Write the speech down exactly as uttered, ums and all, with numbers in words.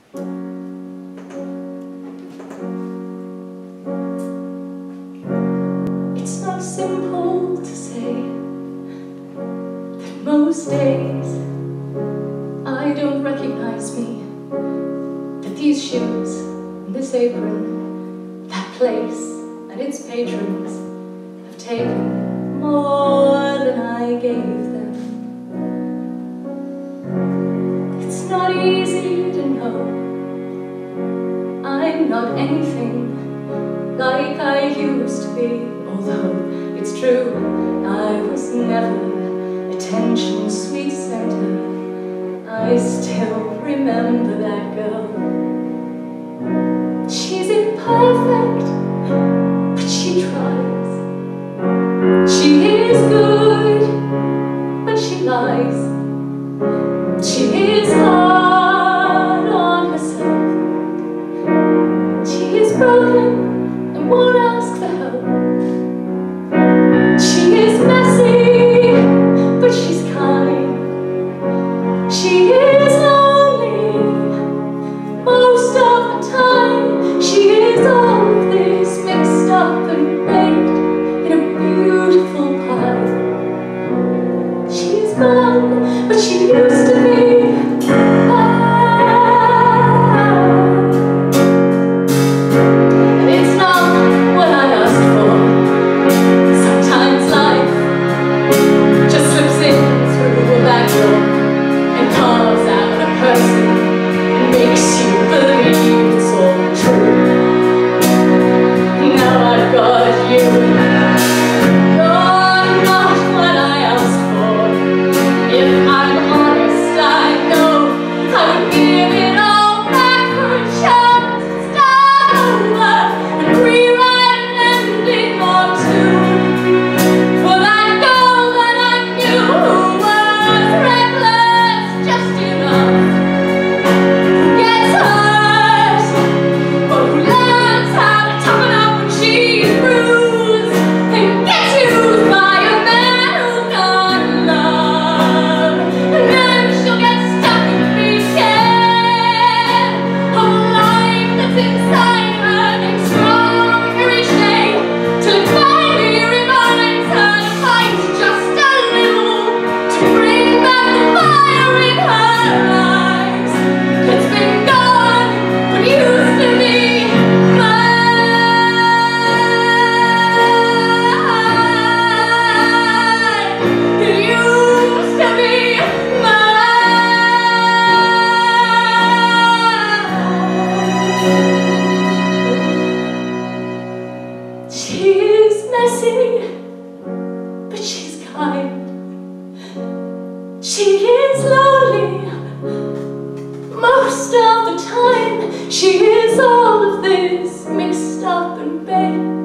It's not simple to say that most days I don't recognize me, that these shoes and this apron, that place and its patrons have taken more than I gave them. It's not easy to know I'm not anything like I used to be, although it's true I was never attention's sweet center. I still remember that girl. She's imperfect, but she tries. She is good, but she lies. She is hard on herself. She is broken and won't ask for help. She is messy, but she's kind. She is lonely most of the time. She is all of this mixed up and baked in a beautiful pie. She's gone, but she used to be mine. And it's not what I asked for. Sometimes life just slips in through a back door and carves out a person and makes you believe it's all true. Now I've got you. You're not what I asked for. If I'm honest, I know I would give it all back for a chance to start over and rewrite an ending or two for that girl that I knew who was reckless just enough, who gets hurt, but who learns how to toughen up when she's bruised and gets used by a man who can't love. And then she'll get stuck and be scared of a life that's inside her, getting stronger each day till it finally reminds her to fight just a little to bring back the fire in her eyes. It's been gone, but used to be mine. It used to be mine. She is messy, but she's kind. She is lonely most of the time. She is all of this mixed up and baked